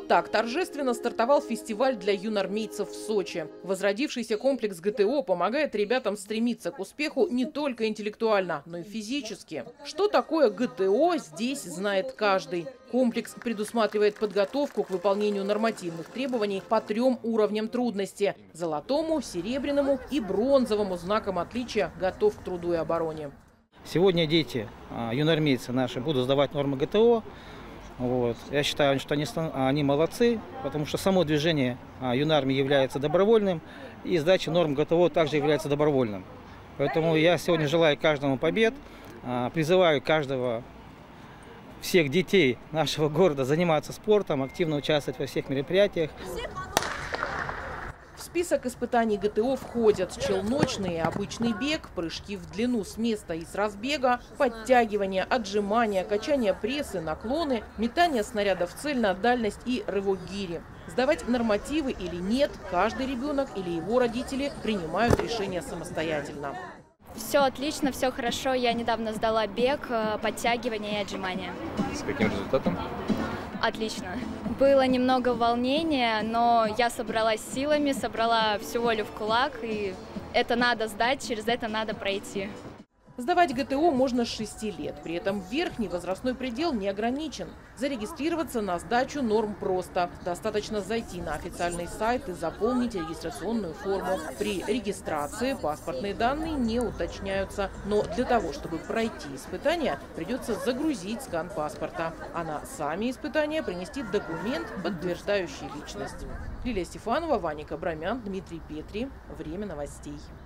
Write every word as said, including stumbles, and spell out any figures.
так торжественно стартовал фестиваль для юнармейцев в Сочи. Возродившийся комплекс ГТО помогает ребятам стремиться к успеху не только интеллектуально, но и физически. Что такое ГТО, здесь знает каждый. Комплекс предусматривает подготовку к выполнению нормативных требований по трем уровням трудности – золотому, серебряному и бронзовому знакам отличия «Готов к труду и обороне». Сегодня дети, юнармейцы наши, будут сдавать нормы ГТО. Вот. Я считаю, что они, они молодцы, потому что само движение юнармии является добровольным, и сдача норм ГТО также является добровольным. Поэтому я сегодня желаю каждому побед, призываю каждого, всех детей нашего города заниматься спортом, активно участвовать во всех мероприятиях. В список испытаний ГТО входят челночные, обычный бег, прыжки в длину с места и с разбега, подтягивания, отжимания, качание прессы, наклоны, метание снаряда в цель на дальность и рывок гири. Сдавать нормативы или нет, каждый ребенок или его родители принимают решение самостоятельно. Все отлично, все хорошо. Я недавно сдала бег, подтягивания и отжимания. С каким результатом? Отлично. Было немного волнения, но я собралась силами, собрала всю волю в кулак, и это надо сдать, через это надо пройти. Сдавать ГТО можно с шести лет, при этом верхний возрастной предел не ограничен. Зарегистрироваться на сдачу норм просто. Достаточно зайти на официальный сайт и заполнить регистрационную форму. При регистрации паспортные данные не уточняются, но для того, чтобы пройти испытания, придется загрузить скан паспорта, а на сами испытания принести документ, подтверждающий личность. Лилия Стефанова, Ваня Кабрамян, Дмитрий Петри. Время новостей.